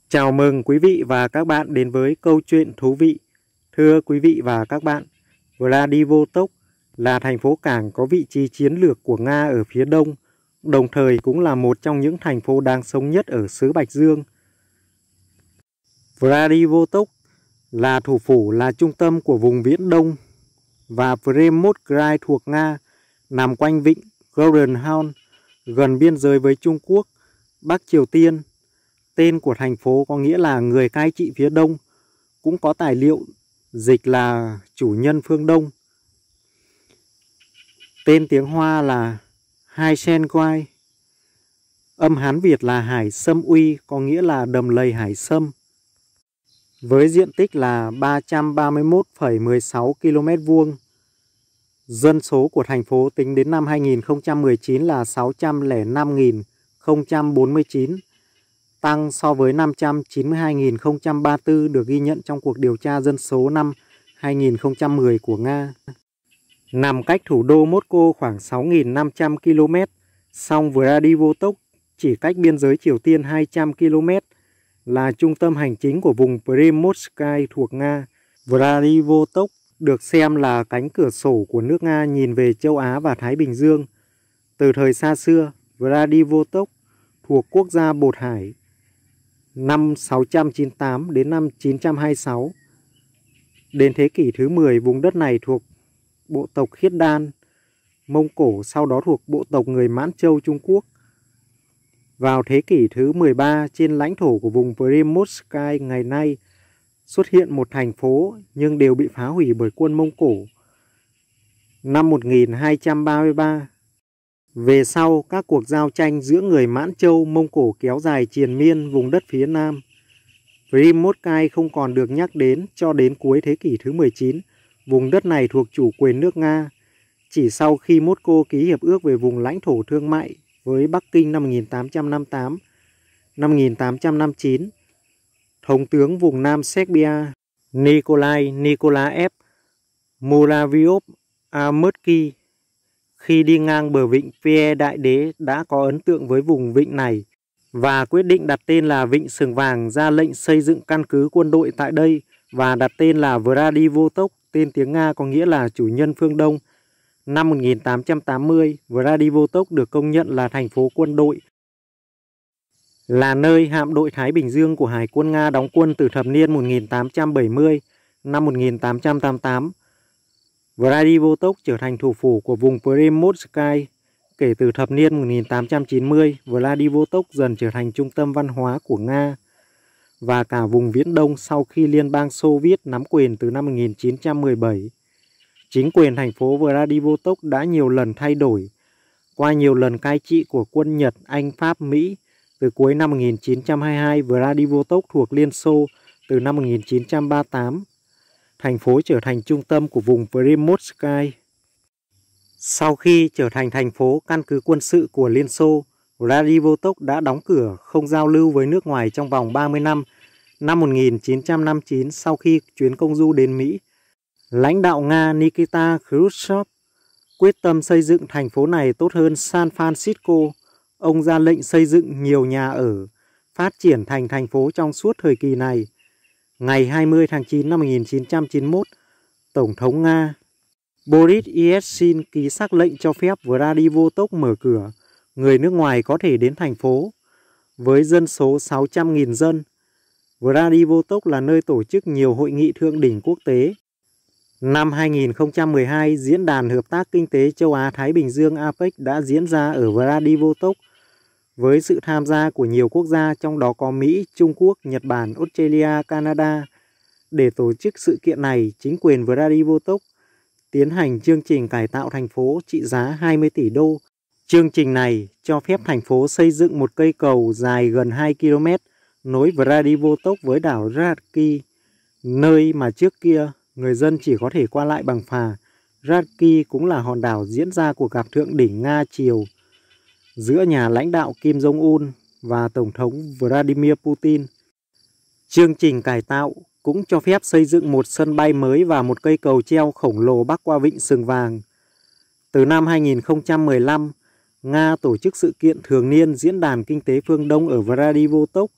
Chào mừng quý vị và các bạn đến với câu chuyện thú vị. Thưa quý vị và các bạn, Vladivostok là thành phố cảng có vị trí chiến lược của Nga ở phía đông, đồng thời cũng là một trong những thành phố đáng sống nhất ở xứ Bạch Dương. Vladivostok là thủ phủ, là trung tâm của vùng Viễn Đông, và Premoskrai thuộc Nga, nằm quanh vịnh Golden Horn, gần biên giới với Trung Quốc, Bắc Triều Tiên. Tên của thành phố có nghĩa là người cai trị phía đông, cũng có tài liệu dịch là chủ nhân phương Đông. Tên tiếng Hoa là Hai Sen Quai, âm Hán Việt là Hải Sâm Uy, có nghĩa là đầm lầy hải sâm. Với diện tích là 331,16 km vuông. Dân số của thành phố tính đến năm 2019 là 605.049, tăng so với 592.034 được ghi nhận trong cuộc điều tra dân số năm 2010 của Nga. Nằm cách thủ đô Moscow khoảng 6.500 km, song Vladivostok chỉ cách biên giới Triều Tiên 200 km, là trung tâm hành chính của vùng Premoskrai thuộc Nga. Vladivostok được xem là cánh cửa sổ của nước Nga nhìn về châu Á và Thái Bình Dương. Từ thời xa xưa, Vladivostok thuộc quốc gia Bột Hải năm 698 đến năm 926. Đến thế kỷ thứ 10, vùng đất này thuộc bộ tộc Khiết Đan, Mông Cổ, sau đó thuộc bộ tộc người Mãn Châu, Trung Quốc. Vào thế kỷ thứ 13, trên lãnh thổ của vùng Premoskrai ngày nay xuất hiện một thành phố, nhưng đều bị phá hủy bởi quân Mông Cổ năm 1233. Về sau, các cuộc giao tranh giữa người Mãn Châu, Mông Cổ kéo dài triền miên vùng đất phía Nam. Premoskrai không còn được nhắc đến cho đến cuối thế kỷ thứ 19. Vùng đất này thuộc chủ quyền nước Nga. Chỉ sau khi Moscow ký hiệp ước về vùng lãnh thổ thương mại với Bắc Kinh năm 1858, năm 1859, Thống tướng vùng Nam Serbia Nikolai Nikolaev Muraviov-Amurski khi đi ngang bờ vịnh Pierre Đại Đế đã có ấn tượng với vùng vịnh này và quyết định đặt tên là Vịnh Sừng Vàng, ra lệnh xây dựng căn cứ quân đội tại đây và đặt tên là Vladivostok, tên tiếng Nga có nghĩa là chủ nhân phương Đông. Năm 1880, Vladivostok được công nhận là thành phố quân đội, là nơi hạm đội Thái Bình Dương của Hải quân Nga đóng quân từ thập niên 1870. Năm 1888, Vladivostok trở thành thủ phủ của vùng Premoskrai. Kể từ thập niên 1890, Vladivostok dần trở thành trung tâm văn hóa của Nga và cả vùng Viễn Đông sau khi Liên bang Xô Viết nắm quyền từ năm 1917. Chính quyền thành phố Vladivostok đã nhiều lần thay đổi qua nhiều lần cai trị của quân Nhật, Anh, Pháp, Mỹ. Từ cuối năm 1922, Vladivostok thuộc Liên Xô. Từ năm 1938, thành phố trở thành trung tâm của vùng Premoskrai. Sau khi trở thành thành phố căn cứ quân sự của Liên Xô, Vladivostok đã đóng cửa, không giao lưu với nước ngoài trong vòng 30 năm. Năm 1959, sau khi chuyến công du đến Mỹ, lãnh đạo Nga Nikita Khrushchev quyết tâm xây dựng thành phố này tốt hơn San Francisco. Ông ra lệnh xây dựng nhiều nhà ở, phát triển thành thành phố trong suốt thời kỳ này. Ngày 20 tháng 9 năm 1991, Tổng thống Nga Boris Yeltsin ký sắc lệnh cho phép Vladivostok mở cửa, người nước ngoài có thể đến thành phố. Với dân số 600.000 dân, Vladivostok là nơi tổ chức nhiều hội nghị thượng đỉnh quốc tế. Năm 2012, Diễn đàn Hợp tác Kinh tế Châu Á-Thái Bình Dương APEC đã diễn ra ở Vladivostok với sự tham gia của nhiều quốc gia, trong đó có Mỹ, Trung Quốc, Nhật Bản, Australia, Canada. Để tổ chức sự kiện này, chính quyền Vladivostok tiến hành chương trình cải tạo thành phố trị giá 20 tỷ đô. Chương trình này cho phép thành phố xây dựng một cây cầu dài gần 2 km nối Vladivostok với đảo Radki, nơi mà trước kia người dân chỉ có thể qua lại bằng phà. Radki cũng là hòn đảo diễn ra cuộc gặp thượng đỉnh Nga-Triều giữa nhà lãnh đạo Kim Jong-un và Tổng thống Vladimir Putin. Chương trình cải tạo cũng cho phép xây dựng một sân bay mới và một cây cầu treo khổng lồ bắc qua Vịnh Sừng Vàng. Từ năm 2015, Nga tổ chức sự kiện thường niên Diễn đàn Kinh tế Phương Đông ở Vladivostok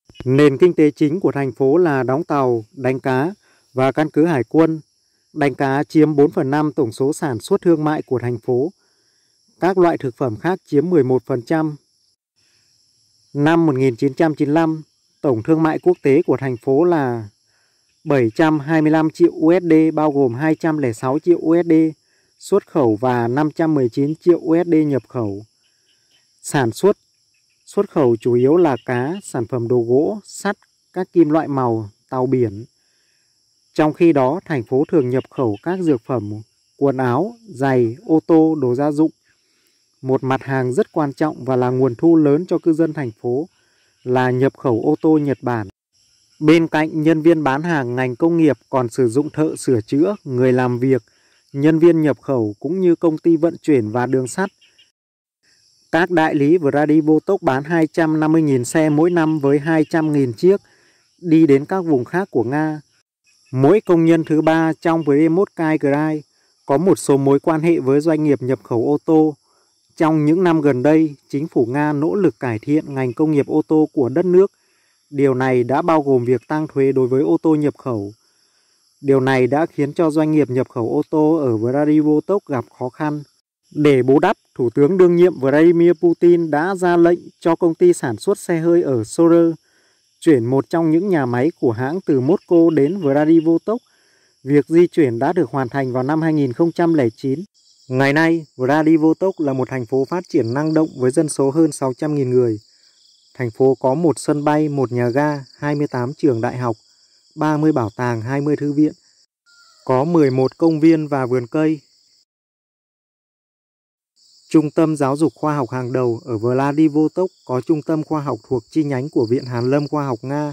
Nền kinh tế chính của thành phố là đóng tàu, đánh cá và căn cứ hải quân. Đánh cá chiếm 4/5 tổng số sản xuất thương mại của thành phố. Các loại thực phẩm khác chiếm 11%. Năm 1995, tổng thương mại quốc tế của thành phố là 725 triệu USD, bao gồm 206 triệu USD xuất khẩu và 519 triệu USD nhập khẩu. Sản xuất khẩu chủ yếu là cá, sản phẩm đồ gỗ, sắt, các kim loại màu, tàu biển. Trong khi đó, thành phố thường nhập khẩu các dược phẩm, quần áo, giày, ô tô, đồ gia dụng. Một mặt hàng rất quan trọng và là nguồn thu lớn cho cư dân thành phố là nhập khẩu ô tô Nhật Bản. Bên cạnh nhân viên bán hàng, ngành công nghiệp còn sử dụng thợ sửa chữa, người làm việc, nhân viên nhập khẩu cũng như công ty vận chuyển và đường sắt. Các đại lý Vladivostok bán 250.000 xe mỗi năm với 200.000 chiếc đi đến các vùng khác của Nga. Mỗi công nhân thứ ba trong Primotkaya Krai có một số mối quan hệ với doanh nghiệp nhập khẩu ô tô. Trong những năm gần đây, chính phủ Nga nỗ lực cải thiện ngành công nghiệp ô tô của đất nước. Điều này đã bao gồm việc tăng thuế đối với ô tô nhập khẩu. Điều này đã khiến cho doanh nghiệp nhập khẩu ô tô ở Vladivostok gặp khó khăn. Để bù đắp, Thủ tướng đương nhiệm Vladimir Putin đã ra lệnh cho công ty sản xuất xe hơi ở Sorer chuyển một trong những nhà máy của hãng từ Moscow đến Vladivostok. Việc di chuyển đã được hoàn thành vào năm 2009. Ngày nay, Vladivostok là một thành phố phát triển năng động với dân số hơn 600.000 người. Thành phố có một sân bay, một nhà ga, 28 trường đại học, 30 bảo tàng, 20 thư viện, có 11 công viên và vườn cây. Trung tâm giáo dục khoa học hàng đầu ở Vladivostok có trung tâm khoa học thuộc chi nhánh của Viện Hàn lâm Khoa học Nga,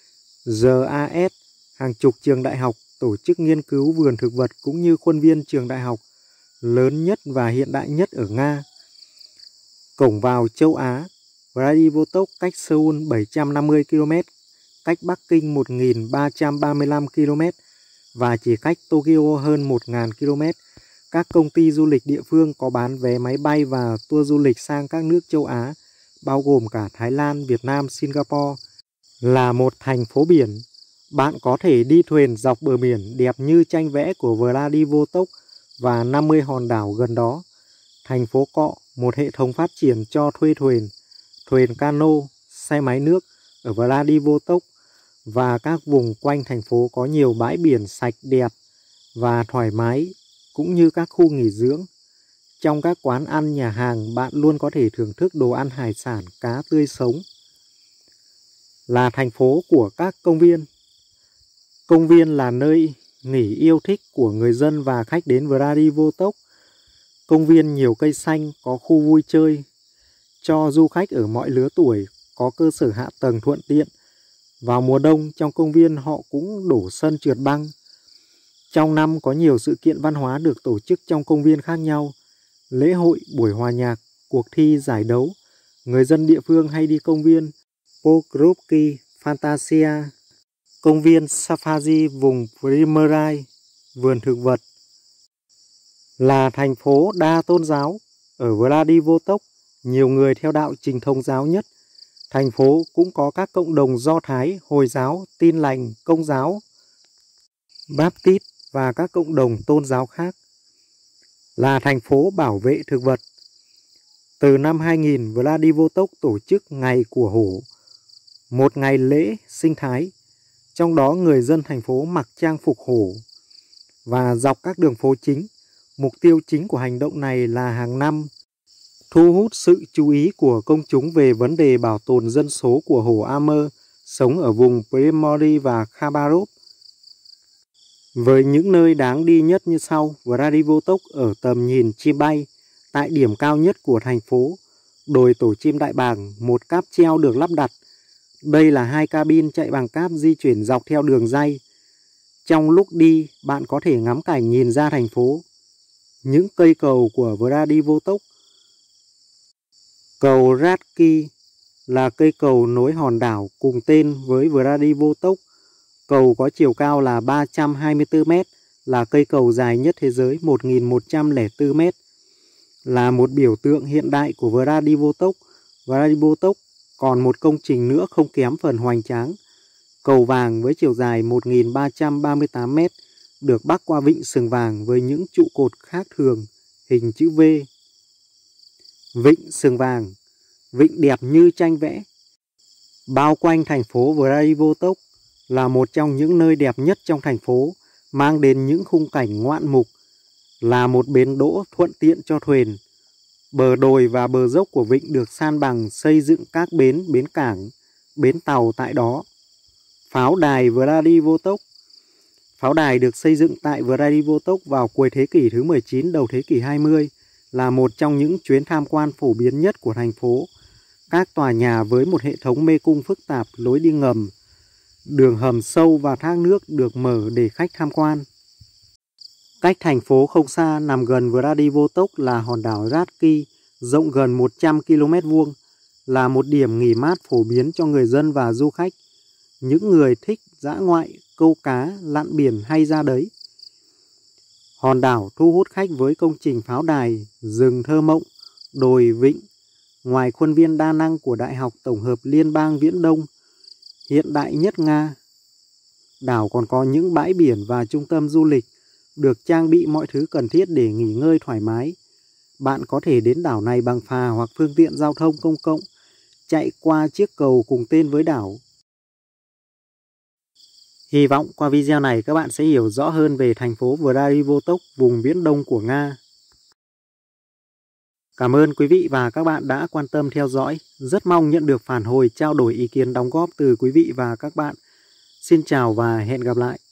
GAS, hàng chục trường đại học, tổ chức nghiên cứu vườn thực vật cũng như khuôn viên trường đại học lớn nhất và hiện đại nhất ở Nga. Cổng vào châu Á, Vladivostok cách Seoul 750 km, cách Bắc Kinh 1.335 km và chỉ cách Tokyo hơn 1.000 km. Các công ty du lịch địa phương có bán vé máy bay và tour du lịch sang các nước châu Á, bao gồm cả Thái Lan, Việt Nam, Singapore. Là một thành phố biển, bạn có thể đi thuyền dọc bờ biển đẹp như tranh vẽ của Vladivostok và 50 hòn đảo gần đó. Thành phố Cọ, một hệ thống phát triển cho thuê thuyền cano, xe máy nước ở Vladivostok và các vùng quanh thành phố có nhiều bãi biển sạch đẹp và thoải mái, cũng như các khu nghỉ dưỡng. Trong các quán ăn, nhà hàng, bạn luôn có thể thưởng thức đồ ăn hải sản, cá tươi sống. Là thành phố của các công viên. Công viên là nơi nghỉ yêu thích của người dân và khách đến Vladivostok. Công viên nhiều cây xanh, có khu vui chơi cho du khách ở mọi lứa tuổi, có cơ sở hạ tầng thuận tiện. Vào mùa đông, trong công viên họ cũng đổ sân trượt băng. Trong năm có nhiều sự kiện văn hóa được tổ chức trong công viên khác nhau, lễ hội, buổi hòa nhạc, cuộc thi, giải đấu. Người dân địa phương hay đi công viên Pokrovsky, Fantasia, công viên Safari vùng Primorai, vườn thực vật. Là thành phố đa tôn giáo, ở Vladivostok, nhiều người theo đạo Chính thống giáo nhất. Thành phố cũng có các cộng đồng Do Thái, Hồi giáo, Tin lành, Công giáo, Baptist và các cộng đồng tôn giáo khác. Là thành phố bảo vệ thực vật. Từ năm 2000, Vladivostok tổ chức Ngày của Hổ, một ngày lễ sinh thái. Trong đó người dân thành phố mặc trang phục hổ và dọc các đường phố chính. Mục tiêu chính của hành động này là hàng năm thu hút sự chú ý của công chúng về vấn đề bảo tồn dân số của hổ Amur sống ở vùng Primory và Khabarov. Với những nơi đáng đi nhất như sau: Vladivostok ở tầm nhìn chim bay, tại điểm cao nhất của thành phố, đồi tổ chim Đại Bàng, một cáp treo được lắp đặt. Đây là 2 cabin chạy bằng cáp di chuyển dọc theo đường ray. Trong lúc đi, bạn có thể ngắm cảnh nhìn ra thành phố. Những cây cầu của Vladivostok. Cầu Radsky là cây cầu nối hòn đảo cùng tên với Vladivostok. Cầu có chiều cao là 324 m, là cây cầu dài nhất thế giới 1.104 m. Là một biểu tượng hiện đại của Vladivostok. Vladivostok Còn một công trình nữa không kém phần hoành tráng, cầu vàng với chiều dài 1.338 m được bắc qua vịnh Sừng Vàng với những trụ cột khác thường hình chữ V. Vịnh Sừng Vàng, vịnh đẹp như tranh vẽ. Bao quanh thành phố Vladivostok là một trong những nơi đẹp nhất trong thành phố, mang đến những khung cảnh ngoạn mục, là một bến đỗ thuận tiện cho thuyền. Bờ đồi và bờ dốc của vịnh được san bằng, xây dựng các bến cảng, bến tàu tại đó. Pháo đài Vladivostok. Pháo đài được xây dựng tại Vladivostok vào cuối thế kỷ thứ 19 đầu thế kỷ 20, là một trong những chuyến tham quan phổ biến nhất của thành phố. Các tòa nhà với một hệ thống mê cung phức tạp, lối đi ngầm, đường hầm sâu và thác nước được mở để khách tham quan. Cách thành phố không xa, nằm gần Vladivostok là hòn đảo Ratki, rộng gần 100 km vuông, là một điểm nghỉ mát phổ biến cho người dân và du khách, những người thích dã ngoại, câu cá, lặn biển hay ra đấy. Hòn đảo thu hút khách với công trình pháo đài, rừng thơ mộng, đồi vịnh, ngoài khuôn viên đa năng của Đại học Tổng hợp Liên bang Viễn Đông, hiện đại nhất Nga. Đảo còn có những bãi biển và trung tâm du lịch, được trang bị mọi thứ cần thiết để nghỉ ngơi thoải mái. Bạn có thể đến đảo này bằng phà hoặc phương tiện giao thông công cộng, chạy qua chiếc cầu cùng tên với đảo. Hy vọng qua video này các bạn sẽ hiểu rõ hơn về thành phố Vladivostok, vùng Viễn Đông của Nga. Cảm ơn quý vị và các bạn đã quan tâm theo dõi. Rất mong nhận được phản hồi, trao đổi ý kiến, đóng góp từ quý vị và các bạn. Xin chào và hẹn gặp lại.